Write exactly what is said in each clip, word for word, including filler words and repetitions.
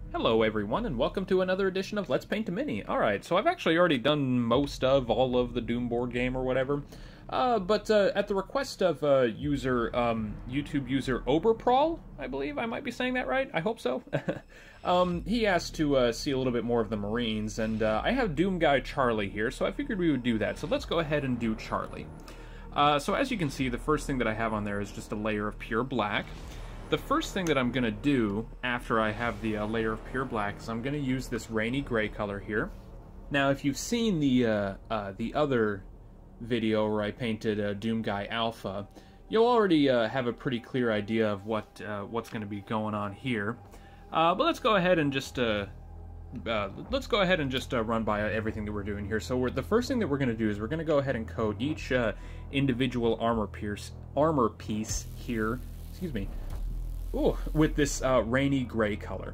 Hello everyone, and welcome to another edition of Let's Paint a Mini. Alright, so I've actually already done most of all of the Doom board game or whatever, uh, but uh, at the request of uh, user, um, YouTube user Oberprawl, I believe, I might be saying that right, I hope so, um, he asked to uh, see a little bit more of the Marines, and uh, I have Doom Guy Charlie here, so I figured we would do that, so let's go ahead and do Charlie. Uh, so as you can see, the first thing that I have on there is just a layer of pure black. The first thing that I'm going to do after I have the uh, layer of pure black is I'm going to use this rainy gray color here. Now, if you've seen the uh, uh, the other video where I painted uh, Doom Guy Alpha, you'll already uh, have a pretty clear idea of what uh, what's going to be going on here. Uh, but let's go ahead and just uh, uh, let's go ahead and just uh, run by everything that we're doing here. So we're, the first thing that we're going to do is we're going to go ahead and coat each uh, individual armor piece armor piece here. Excuse me. Ooh, with this uh, rainy gray color.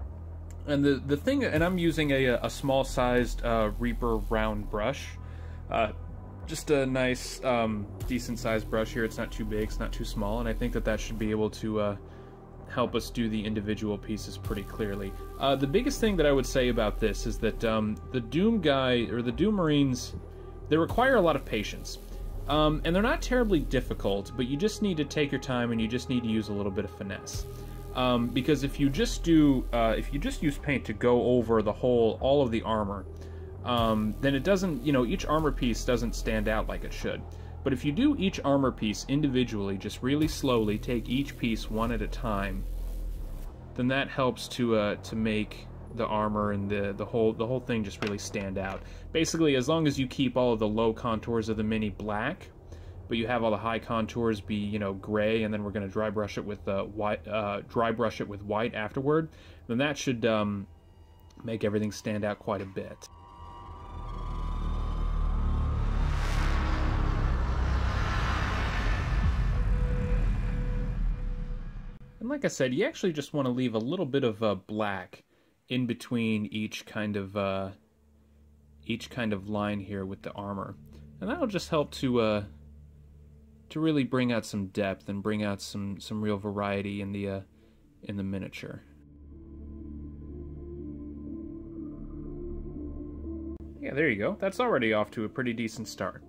And the the thing, and I'm using a, a small-sized uh, Reaper round brush. Uh, just a nice, um, decent-sized brush here. It's not too big, it's not too small, and I think that that should be able to uh, help us do the individual pieces pretty clearly. Uh, the biggest thing that I would say about this is that um, the Doom Guy, or the Doom Marines, they require a lot of patience. Um, and they're not terribly difficult, but you just need to take your time and you just need to use a little bit of finesse. Um, because if you just do, uh, if you just use paint to go over the whole, all of the armor, um, then it doesn't, you know, each armor piece doesn't stand out like it should. But if you do each armor piece individually, just really slowly, take each piece one at a time, then that helps to, uh, to make the armor and the the whole the whole thing just really stand out. Basically, as long as you keep all of the low contours of the Mini black, but you have all the high contours be, you know, gray, and then we're going to dry brush it with uh, white, uh, dry brush it with white afterward, then that should um, make everything stand out quite a bit. And like I said, you actually just want to leave a little bit of uh, black in between each kind of uh, each kind of line here with the armor, and that'll just help to uh, to really bring out some depth and bring out some some real variety in the uh, in the miniature. Yeah, there you go. That's already off to a pretty decent start.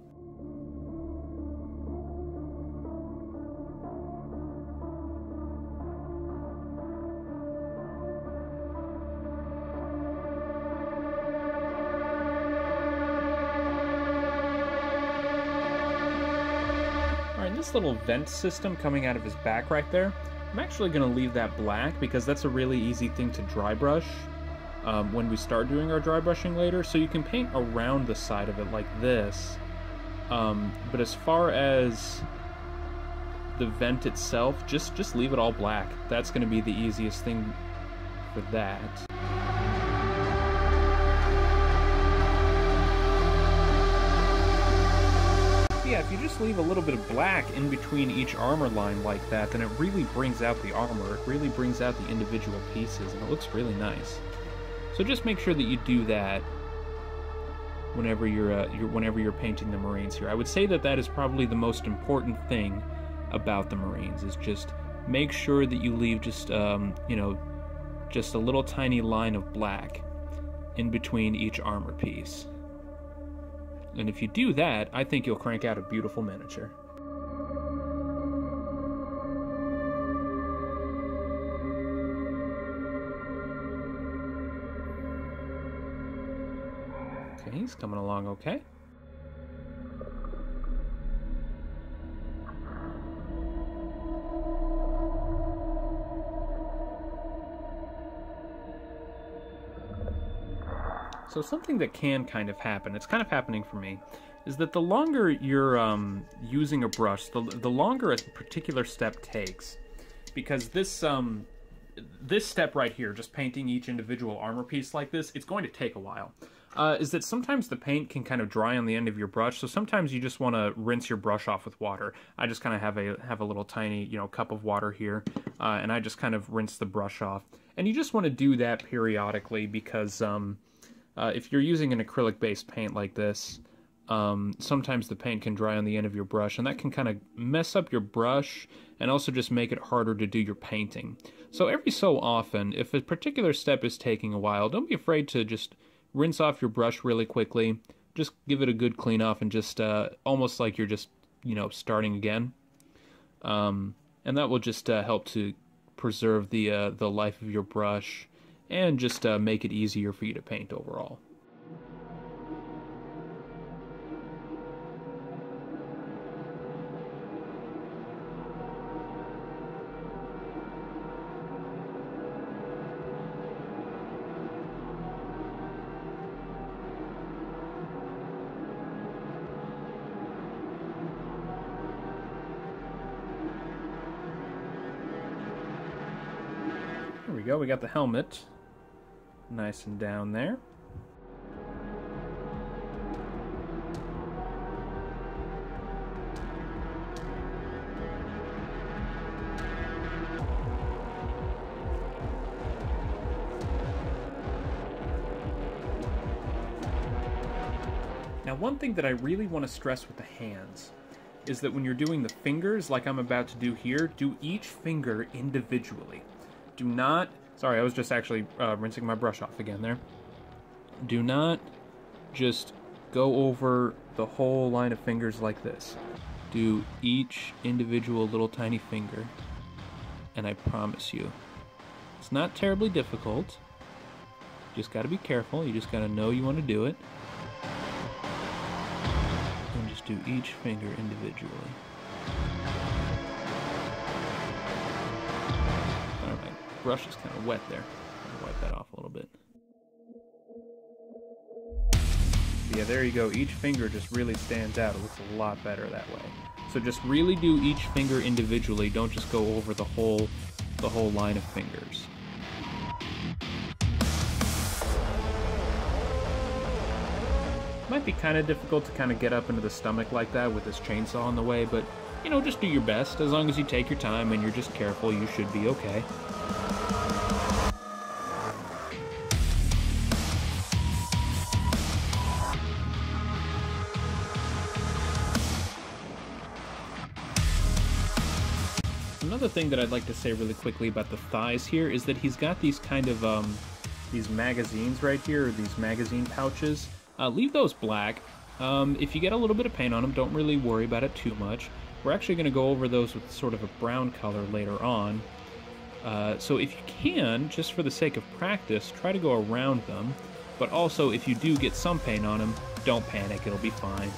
This little vent system coming out of his back right there, I'm actually going to leave that black because that's a really easy thing to dry brush um, when we start doing our dry brushing later. So you can paint around the side of it like this, um, but as far as the vent itself, just just leave it all black. That's going to be the easiest thing for that. Yeah, if you just leave a little bit of black in between each armor line like that, then it really brings out the armor, it really brings out the individual pieces, and it looks really nice. So just make sure that you do that whenever you're, uh, you're whenever you're painting the Marines here. I would say that that is probably the most important thing about the Marines, is just make sure that you leave just, um, you know, just a little tiny line of black in between each armor piece. And if you do that, I think you'll crank out a beautiful miniature. Okay, he's coming along okay. So something that can kind of happen, it's kind of happening for me, is that the longer you're um, using a brush, the, the longer a particular step takes. Because this, um, this step right here, just painting each individual armor piece like this, it's going to take a while. Uh, is that sometimes the paint can kind of dry on the end of your brush, so sometimes you just want to rinse your brush off with water. I just kind of have a have a little tiny, you know, cup of water here, uh, and I just kind of rinse the brush off. And you just want to do that periodically because... Um, Uh, if you're using an acrylic-based paint like this, um, sometimes the paint can dry on the end of your brush, and that can kind of mess up your brush and also just make it harder to do your painting. So every so often, if a particular step is taking a while, don't be afraid to just rinse off your brush really quickly. Just give it a good clean off and just uh, almost like you're just, you know, starting again. Um, and that will just uh, help to preserve the, uh, the life of your brush and just uh, make it easier for you to paint overall. There we go, we got the helmet nice and down there. Now, one thing that I really want to stress with the hands is that when you're doing the fingers, like I'm about to do here, do each finger individually. Do not, sorry, I was just actually uh, rinsing my brush off again there. Do not just go over the whole line of fingers like this. Do each individual little tiny finger, and I promise you, it's not terribly difficult. You just got to be careful. You just got to know you want to do it. And just do each finger individually. Brush is kind of wet there. I'll wipe that off a little bit. Yeah, there you go. Each finger just really stands out. It looks a lot better that way. So just really do each finger individually. Don't just go over the whole, the whole line of fingers. Might be kind of difficult to kind of get up into the stomach like that with this chainsaw in the way, but you know, just do your best. As long as you take your time and you're just careful, you should be okay. Another thing that I'd like to say really quickly about the thighs here is that he's got these kind of, um, these magazines right here, or these magazine pouches. Uh, leave those black. Um, if you get a little bit of paint on them, don't really worry about it too much. We're actually going to go over those with sort of a brown color later on. Uh, so if you can, just for the sake of practice, try to go around them. But also, if you do get some paint on them, don't panic, it'll be fine.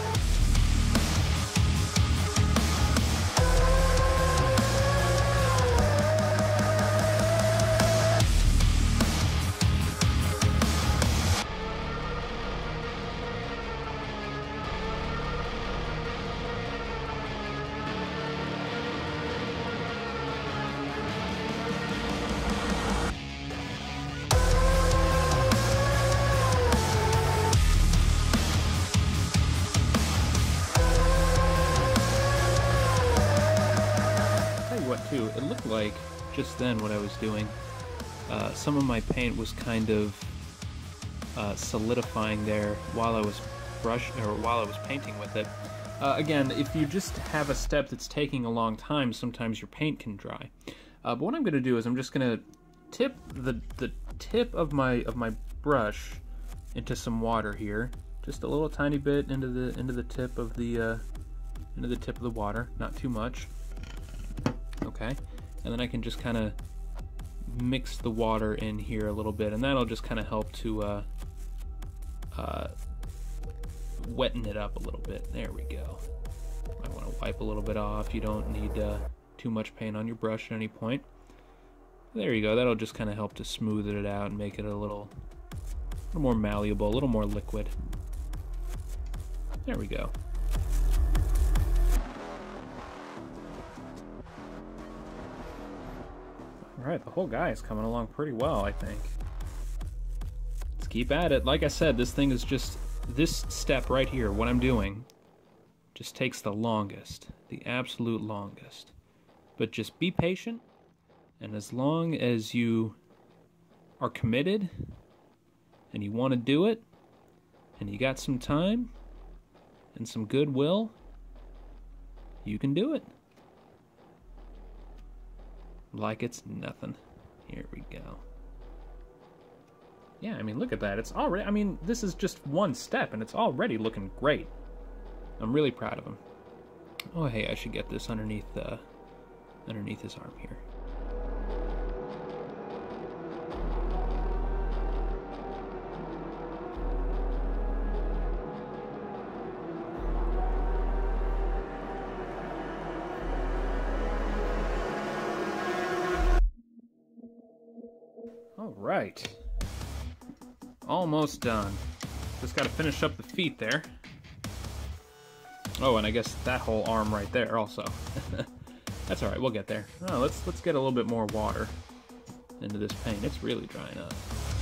Too. It looked like just then what I was doing, uh, some of my paint was kind of uh, solidifying there while I was brush or while I was painting with it. Uh, again, if you just have a step that's taking a long time, sometimes your paint can dry. Uh, but what I'm going to do is I'm just going to tip the the tip of my of my brush into some water here, just a little tiny bit into the into the tip of the uh, into the tip of the water, not too much. Okay, and then I can just kind of mix the water in here a little bit, and that'll just kind of help to uh, uh, wetten it up a little bit. There we go. I want to wipe a little bit off. You don't need uh, too much paint on your brush at any point. There you go. That'll just kind of help to smooth it out and make it a little, a little more malleable, a little more liquid. There we go. Alright, the whole guy is coming along pretty well, I think. Let's keep at it. Like I said, this thing is just, this step right here, what I'm doing, just takes the longest, the absolute longest. But just be patient, and as long as you are committed, and you want to do it, and you got some time, and some goodwill, you can do it. Like it's nothing. Here we go. Yeah, I mean, look at that. It's already, I mean, this is just one step, and it's already looking great. I'm really proud of him. Oh, hey, I should get this underneath, uh, underneath his arm here. All right. Almost done. Just got to finish up the feet there. Oh, and I guess that whole arm right there also. That's all right. We'll get there. Oh, let's let's get a little bit more water into this paint. It's really drying up.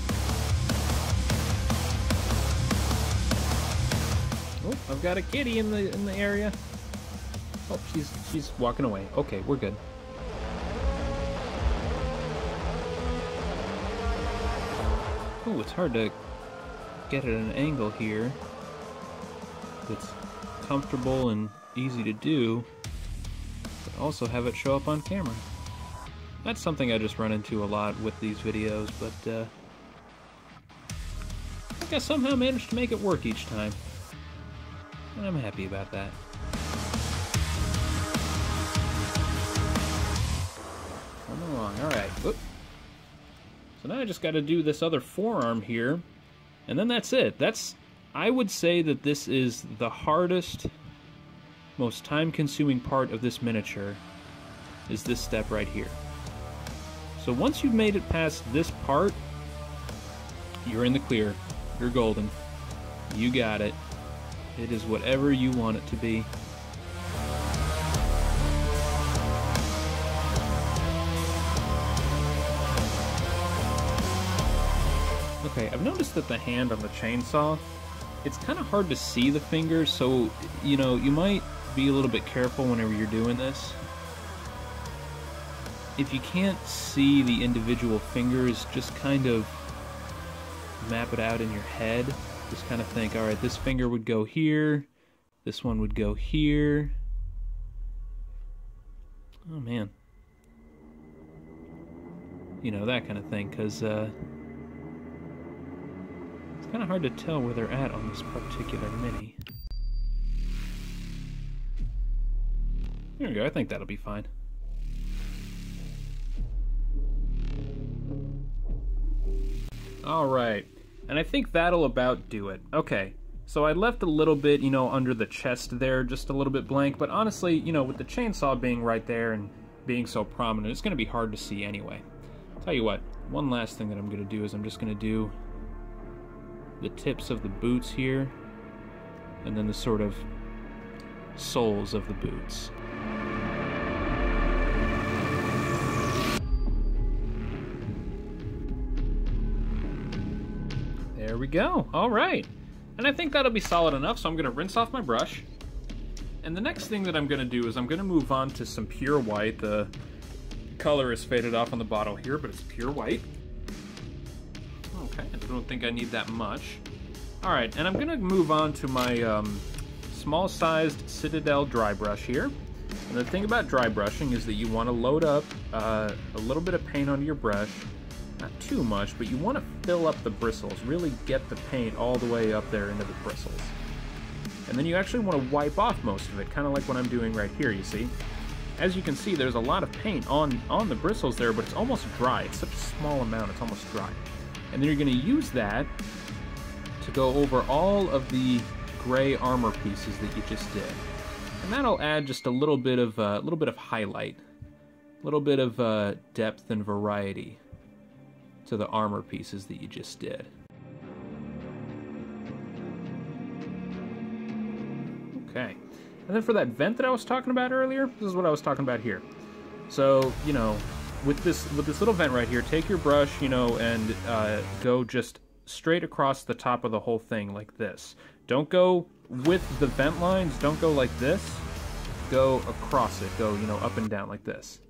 Oh, I've got a kitty in the in the area. Oh, she's she's walking away. Okay, we're good. Oh, it's hard to get at an angle here that's comfortable and easy to do, but also have it show up on camera. That's something I just run into a lot with these videos, but uh, I think I somehow managed to make it work each time, and I'm happy about that. Come along, alright. Whoop. So now I just got to do this other forearm here, and then that's it. That's, I would say that this is the hardest, most time-consuming part of this miniature, is this step right here. So once you've made it past this part, you're in the clear. You're golden. You got it. It is whatever you want it to be. Okay, I've noticed that the hand on the chainsaw, it's kind of hard to see the fingers, so, you know, you might be a little bit careful whenever you're doing this. If you can't see the individual fingers, just kind of map it out in your head. Just kind of think, alright, this finger would go here, this one would go here. Oh, man. You know, that kind of thing, because, uh... it's kind of hard to tell where they're at on this particular mini. There we go, I think that'll be fine. Alright, and I think that'll about do it. Okay, so I left a little bit, you know, under the chest there, just a little bit blank, but honestly, you know, with the chainsaw being right there and being so prominent, it's going to be hard to see anyway. I'll tell you what, one last thing that I'm going to do is I'm just going to do the tips of the boots here, and then the sort of soles of the boots. There we go. All right. And I think that'll be solid enough, so I'm going to rinse off my brush. And the next thing that I'm going to do is I'm going to move on to some pure white. The color is faded off on the bottle here, but it's pure white. Okay, I don't think I need that much. All right, and I'm going to move on to my um, small-sized Citadel dry brush here. And the thing about dry brushing is that you want to load up uh, a little bit of paint onto your brush. Not too much, but you want to fill up the bristles. Really get the paint all the way up there into the bristles. And then you actually want to wipe off most of it, kind of like what I'm doing right here, you see. As you can see, there's a lot of paint on, on the bristles there, but it's almost dry. It's such a small amount, it's almost dry. And then you're going to use that to go over all of the gray armor pieces that you just did. And that'll add just a little bit of, uh, little bit of highlight, a little bit of uh, depth and variety to the armor pieces that you just did. Okay, and then for that vent that I was talking about earlier, this is what I was talking about here. So, you know, with this with this little vent right here, take your brush, you know, and uh, go just straight across the top of the whole thing like this. Don't go with the vent lines, don't go like this. Go across it, go, you know, up and down like this.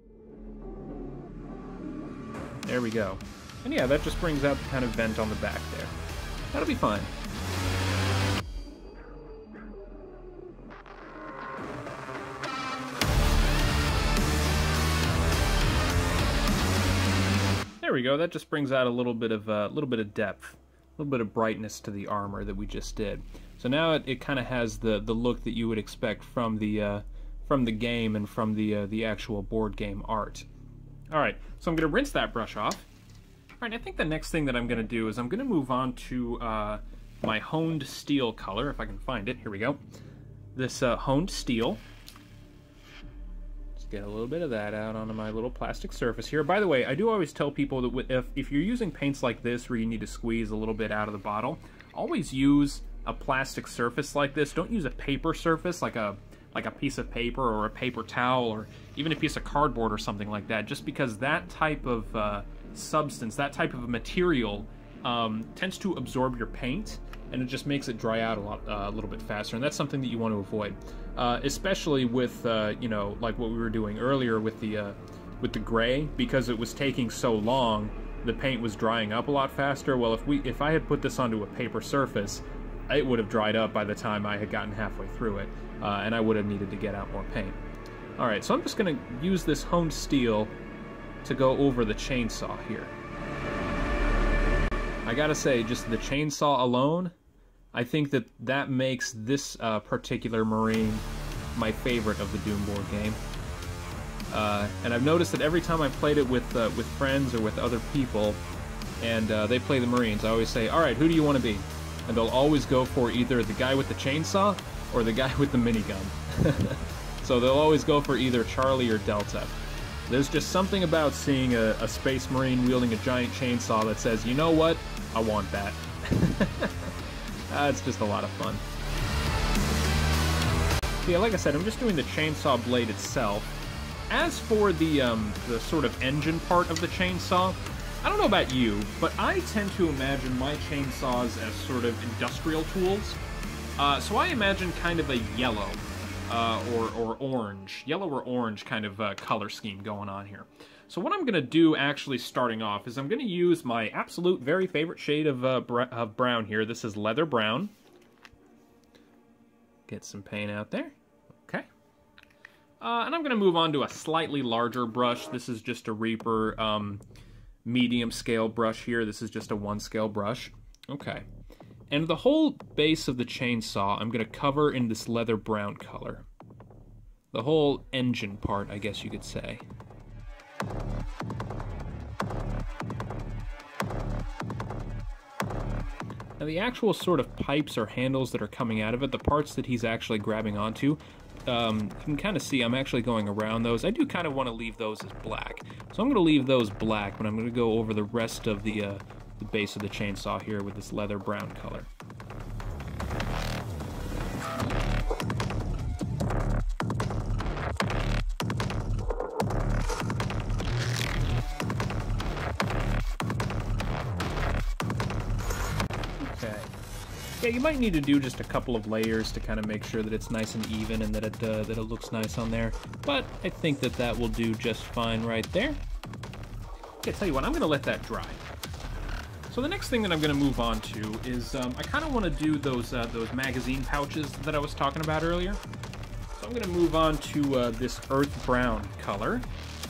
There we go. And yeah, that just brings out the kind of vent on the back there. That'll be fine. we go. That just brings out a little bit of a uh, little bit of depth, a little bit of brightness to the armor that we just did. So now it, it kind of has the the look that you would expect from the uh, from the game and from the uh, the actual board game art. All right, so I'm going to rinse that brush off. All right, I think the next thing that I'm going to do is I'm going to move on to uh, my honed steel color, if I can find it. Here we go. This uh, honed steel. Get a little bit of that out onto my little plastic surface here. By the way, I do always tell people that if, if you're using paints like this where you need to squeeze a little bit out of the bottle, always use a plastic surface like this. Don't use a paper surface like a like a piece of paper or a paper towel or even a piece of cardboard or something like that, just because that type of uh, substance, that type of material um, tends to absorb your paint, and it just makes it dry out a lot, uh, a little bit faster, and that's something that you want to avoid, uh, especially with uh, you know, like what we were doing earlier with the uh, with the gray, because it was taking so long, the paint was drying up a lot faster. Well, if we if I had put this onto a paper surface, it would have dried up by the time I had gotten halfway through it, uh, and I would have needed to get out more paint. All right, so I'm just going to use this honed steel to go over the chainsaw here. I gotta say, just the chainsaw alone, I think that that makes this uh, particular Marine my favorite of the Doom board game. Uh, and I've noticed that every time I've played it with uh, with friends or with other people, and uh, they play the Marines, I always say, all right, who do you want to be? And they'll always go for either the guy with the chainsaw or the guy with the minigun. So they'll always go for either Charlie or Delta. There's just something about seeing a, a Space Marine wielding a giant chainsaw that says, you know what? I want that. uh, it's just a lot of fun. So yeah, like I said, I'm just doing the chainsaw blade itself. As for the, um, the sort of engine part of the chainsaw, I don't know about you, but I tend to imagine my chainsaws as sort of industrial tools. Uh, so I imagine kind of a yellow. Uh, or, or orange, yellow or orange kind of uh, color scheme going on here. So what I'm going to do actually starting off is I'm going to use my absolute very favorite shade of, uh, br of brown here. This is leather brown. Get some paint out there. Okay. Uh, and I'm going to move on to a slightly larger brush. This is just a Reaper um, medium scale brush here. This is just a one scale brush. Okay. And the whole base of the chainsaw I'm going to cover in this leather brown color. The whole engine part, I guess you could say. Now the actual sort of pipes or handles that are coming out of it, the parts that he's actually grabbing onto, um, you can kind of see I'm actually going around those. I do kind of want to leave those as black. So I'm going to leave those black, but I'm going to go over the rest of the... Uh, the base of the chainsaw here with this leather brown color. Okay. Yeah, you might need to do just a couple of layers to kind of make sure that it's nice and even and that it uh, that it looks nice on there. But I think that that will do just fine right there. Okay, tell you what, I'm going to let that dry. So the next thing that I'm going to move on to is um, I kind of want to do those uh, those magazine pouches that I was talking about earlier. So I'm going to move on to uh, this earth brown color.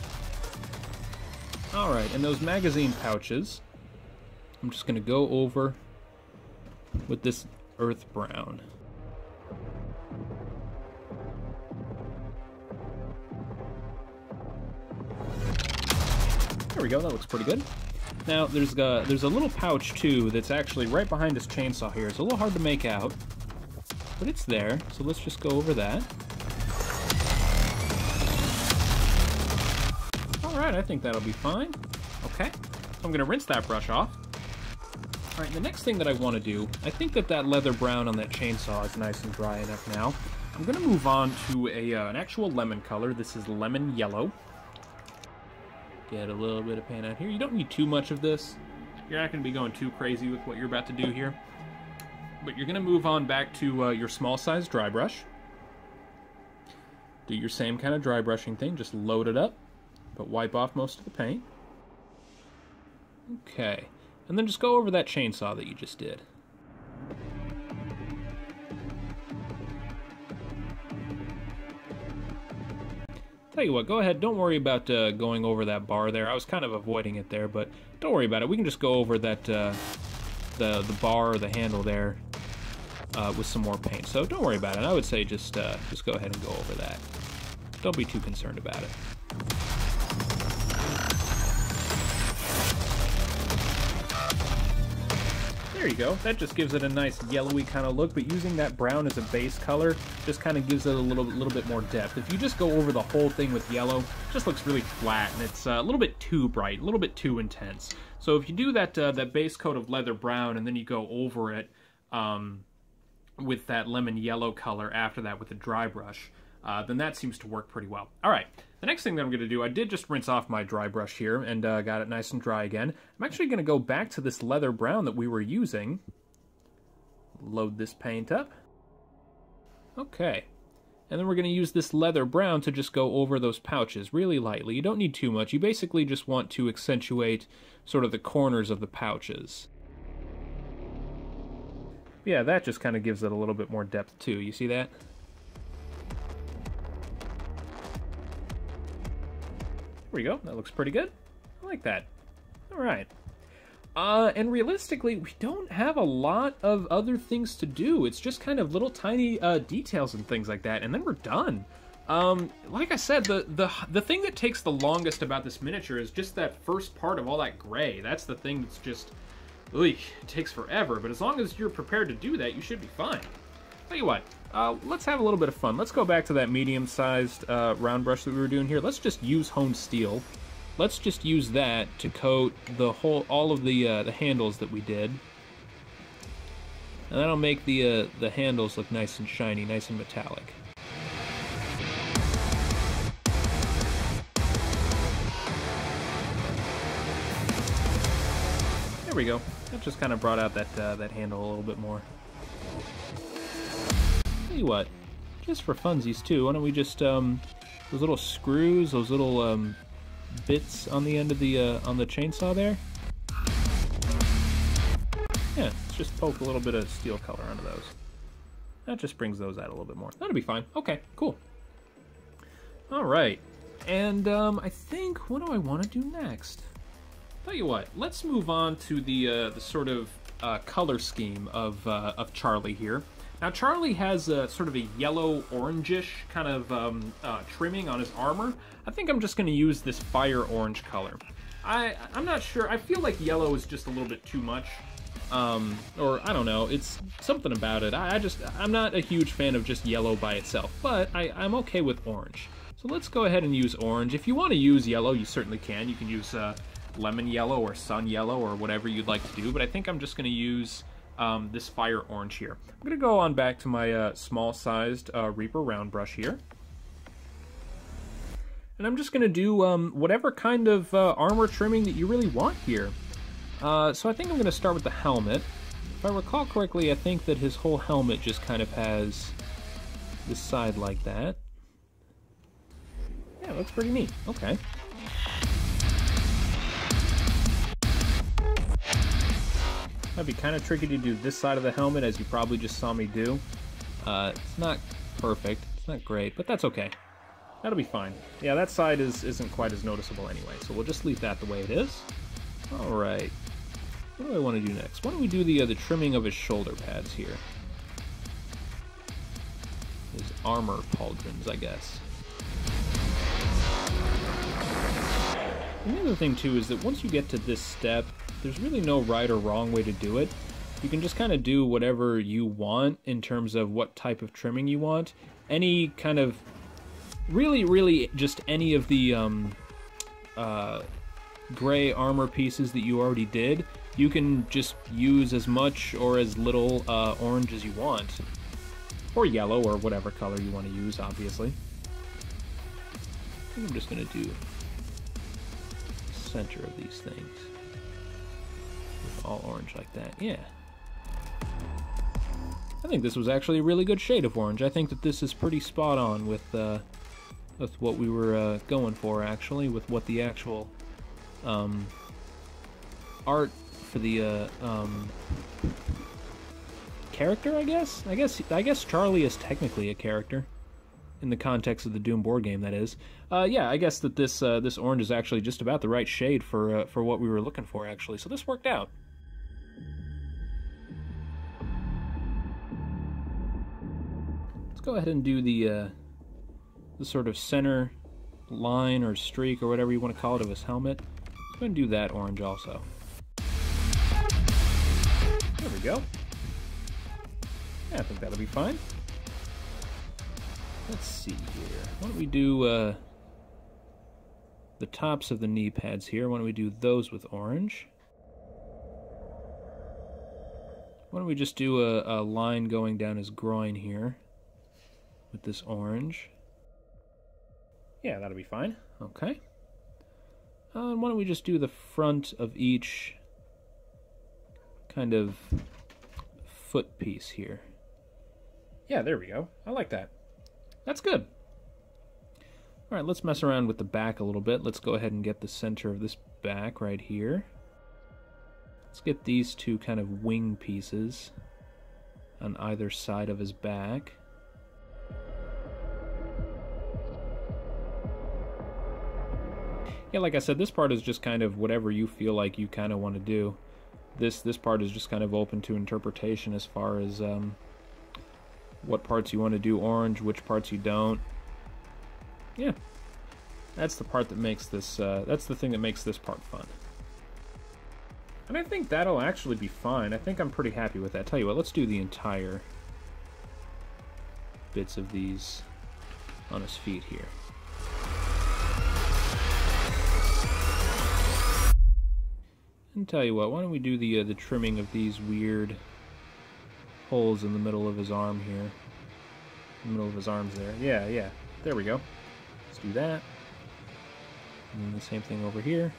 All right, and those magazine pouches, I'm just going to go over with this earth brown. There we go, that looks pretty good. Now, there's a, there's a little pouch, too, that's actually right behind this chainsaw here. It's a little hard to make out, but it's there, so let's just go over that. Alright, I think that'll be fine. Okay, so I'm going to rinse that brush off. Alright, the next thing that I want to do, I think that that leather brown on that chainsaw is nice and dry enough now. I'm going to move on to a, uh, an actual lemon color. This is lemon yellow. Get a little bit of paint out here. You don't need too much of this. You're not going to be going too crazy with what you're about to do here. But you're going to move on back to uh, your small size dry brush. Do your same kind of dry brushing thing. Just load it up, but wipe off most of the paint. Okay. And then just go over that chainsaw that you just did. Tell you what, go ahead, don't worry about uh, going over that bar there. I was kind of avoiding it there, but don't worry about it. We can just go over that, uh, the, the bar or the handle there uh, with some more paint. So don't worry about it. I would say just, uh, just go ahead and go over that. Don't be too concerned about it. There you go. That just gives it a nice yellowy kind of look, but using that brown as a base color just kind of gives it a little, little bit more depth. If you just go over the whole thing with yellow, it just looks really flat, and it's uh, a little bit too bright, a little bit too intense. So if you do that, uh, that base coat of leather brown, and then you go over it um, with that lemon yellow color after that with a dry brush, uh, then that seems to work pretty well. All right. The next thing that I'm going to do, I did just rinse off my dry brush here and uh, got it nice and dry again. I'm actually going to go back to this leather brown that we were using. Load this paint up. Okay. And then we're going to use this leather brown to just go over those pouches really lightly. You don't need too much. You basically just want to accentuate sort of the corners of the pouches. Yeah, that just kind of gives it a little bit more depth too. You see that? There we go. That looks pretty good. I like that. All right. Uh, and realistically, we don't have a lot of other things to do. It's just kind of little tiny uh, details and things like that, and then we're done. Um, like I said, the, the, the thing that takes the longest about this miniature is just that first part of all that gray. That's the thing that's just, ugh, it takes forever. But as long as you're prepared to do that, you should be fine. Tell you what, uh, let's have a little bit of fun. Let's go back to that medium-sized uh, round brush that we were doing here. Let's just use honed steel. Let's just use that to coat the whole, all of the uh, the handles that we did, and that'll make the uh, the handles look nice and shiny, nice and metallic. There we go. That just kind of brought out that uh, that handle a little bit more. Tell you what, just for funsies too, why don't we just um, those little screws, those little um, bits on the end of the uh, on the chainsaw there. Yeah, let's just poke a little bit of steel color onto those. That just brings those out a little bit more. That'll be fine. Okay, cool. All right, and um, I think, what do I want to do next? Tell you what, let's move on to the uh, the sort of uh, color scheme of uh, of Charlie here. Now, Charlie has a sort of a yellow-orangish kind of um, uh, trimming on his armor. I think I'm just going to use this fire orange color. I, I'm not sure. I feel like yellow is just a little bit too much. Um, or, I don't know. It's something about it. I, I just, I'm not a huge fan of just yellow by itself, but I, I'm okay with orange. So let's go ahead and use orange. If you want to use yellow, you certainly can. You can use uh, lemon yellow or sun yellow or whatever you'd like to do, but I think I'm just going to use Um, this fire orange here. I'm going to go on back to my uh, small-sized uh, Reaper round brush here. And I'm just going to do um, whatever kind of uh, armor trimming that you really want here. Uh, so I think I'm going to start with the helmet. If I recall correctly, I think that his whole helmet just kind of has this side like that. Yeah, that's pretty neat. Okay. That'd be kind of tricky to do this side of the helmet, as you probably just saw me do. Uh, it's not perfect, it's not great, but that's okay. That'll be fine. Yeah, that side is, isn't quite as noticeable anyway, so we'll just leave that the way it is. Alright, what do I want to do next? Why don't we do the, uh, the trimming of his shoulder pads here? His armor pauldrons, I guess. And the other thing, too, is that once you get to this step, there's really no right or wrong way to do it. You can just kind of do whatever you want in terms of what type of trimming you want. Any kind of, really, really just any of the um, uh, gray armor pieces that you already did, you can just use as much or as little uh, orange as you want. Or yellow, or whatever color you want to use, obviously. I think I'm just going to do the center of these things. All orange like that, yeah. I think this was actually a really good shade of orange. I think that this is pretty spot on with uh, with what we were uh, going for, actually, with what the actual um, art for the uh, um, character, I guess. I guess I guess Charlie is technically a character. in the context of the Doom board game, that is. Uh, yeah, I guess that this uh, this orange is actually just about the right shade for uh, for what we were looking for, actually. So this worked out. Let's go ahead and do the uh, the sort of center line or streak or whatever you want to call it of his helmet. Let's go ahead and do that orange also. There we go. Yeah, I think that'll be fine. Let's see here. Why don't we do uh, the tops of the knee pads here? Why don't we do those with orange? Why don't we just do a, a line going down his groin here with this orange? Yeah, that'll be fine. Okay. Uh, and why don't we just do the front of each kind of foot piece here? Yeah, there we go. I like that. That's good. All right, let's mess around with the back a little bit. Let's go ahead and get the center of this back right here. Let's get these two kind of wing pieces on either side of his back. Yeah, like I said, this part is just kind of whatever you feel like you kind of want to do. This this part is just kind of open to interpretation as far as um, what parts you want to do orange, which parts you don't. Yeah, that's the part that makes this, uh, that's the thing that makes this part fun. And I think that'll actually be fine. I think I'm pretty happy with that. Tell you what, let's do the entire bits of these on his feet here. And tell you what, why don't we do the uh, the trimming of these weird holes in the middle of his arm here. In the middle of his arms there. Yeah, yeah. There we go. Let's do that. And then the same thing over here.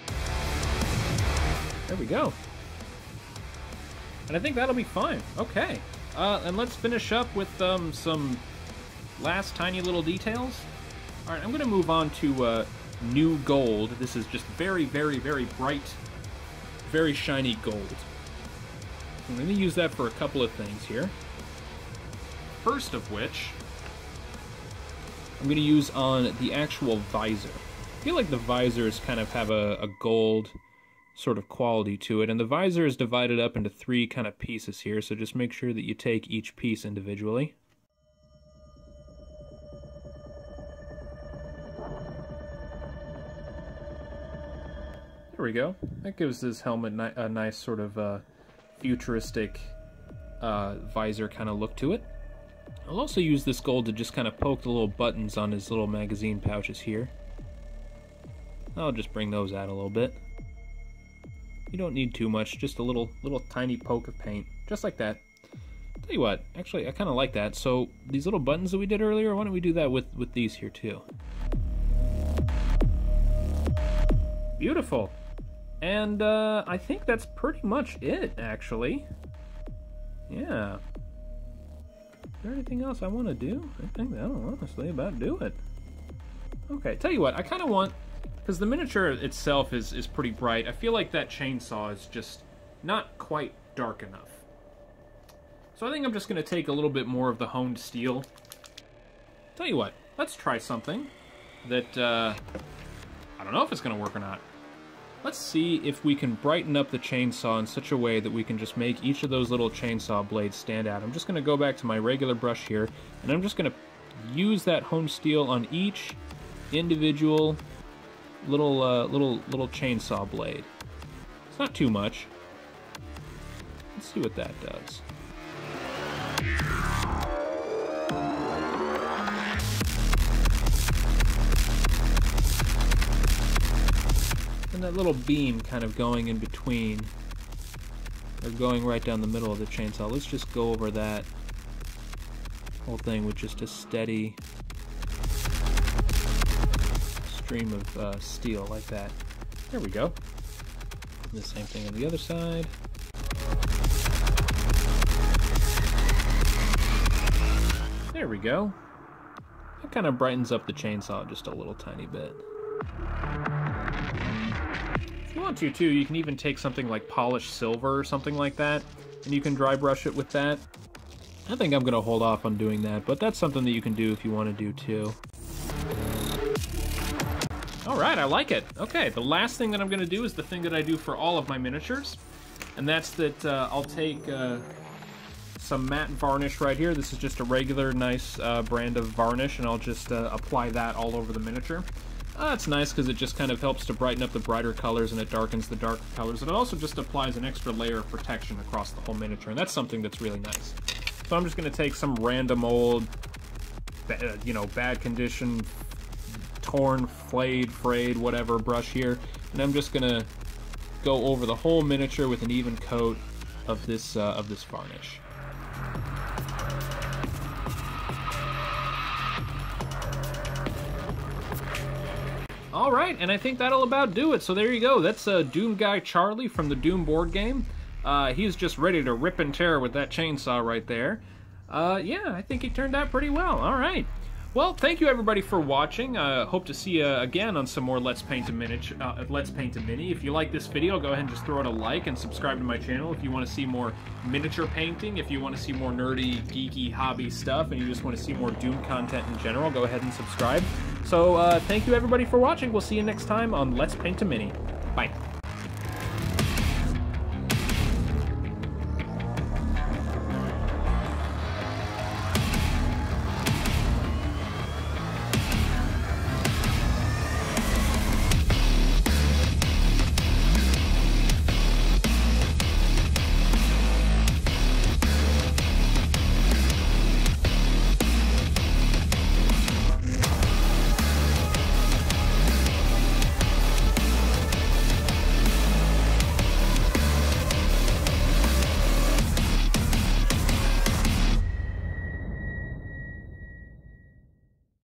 There we go. And I think that'll be fine. Okay. Uh, and let's finish up with um, some last tiny little details. Alright, I'm going to move on to uh, new gold. This is just very, very, very bright, very shiny gold. I'm going to use that for a couple of things here. First of which, I'm going to use on the actual visor. I feel like the visors kind of have a, a gold sort of quality to it, and the visor is divided up into three kind of pieces here, so just make sure that you take each piece individually. There we go. That gives this helmet ni a nice sort of uh, futuristic uh, visor kind of look to it. I'll also use this gold to just kind of poke the little buttons on his little magazine pouches here. I'll just bring those out a little bit. You don't need too much, just a little little tiny poke of paint, just like that. Tell you what, actually I kind of like that. So these little buttons that we did earlier, why don't we do that with, with these here too? Beautiful. And uh, I think that's pretty much it, actually. Yeah. Is there anything else I want to do? I think that'll honestly about do it. Okay, tell you what, I kind of want, because the miniature itself is, is pretty bright, I feel like that chainsaw is just not quite dark enough. So I think I'm just going to take a little bit more of the honed steel. Tell you what, let's try something that, uh, I don't know if it's going to work or not. Let's see if we can brighten up the chainsaw in such a way that we can just make each of those little chainsaw blades stand out. I'm just going to go back to my regular brush here, and I'm just going to use that honed steel on each individual little uh, little little chainsaw blade. It's not too much. Let's see what that does. And that little beam kind of going in between, or going right down the middle of the chainsaw. Let's just go over that whole thing with just a steady stream of uh, steel like that. There we go. And the same thing on the other side. There we go. That kind of brightens up the chainsaw just a little tiny bit. If you want to, too, you can even take something like polished silver or something like that, and you can dry brush it with that. I think I'm going to hold off on doing that, but that's something that you can do if you want to do too. Alright, I like it. Okay, the last thing that I'm going to do is the thing that I do for all of my miniatures, and that's that uh, I'll take uh, some matte varnish right here. This is just a regular nice uh, brand of varnish, and I'll just uh, apply that all over the miniature. Uh, it's nice because it just kind of helps to brighten up the brighter colors and it darkens the darker colors, and it also just applies an extra layer of protection across the whole miniature, and that's something that's really nice. So I'm just going to take some random old, you know, bad condition, torn, flayed, frayed, whatever brush here, and I'm just going to go over the whole miniature with an even coat of this, uh, of this varnish. Alright, and I think that'll about do it. So there you go. That's uh, Doom Guy Charlie from the Doom board game. Uh, he's just ready to rip and tear with that chainsaw right there. Uh, yeah, I think he turned out pretty well. Alright. Well, thank you everybody for watching. Uh, hope to see you again on some more Let's Paint a Miniature, uh, Let's Paint a Mini. If you like this video, go ahead and just throw it a like and subscribe to my channel if you want to see more miniature painting. If you want to see more nerdy, geeky, hobby stuff, and you just want to see more Doom content in general, go ahead and subscribe. So, uh, thank you everybody for watching. We'll see you next time on Let's Paint a Mini. Bye.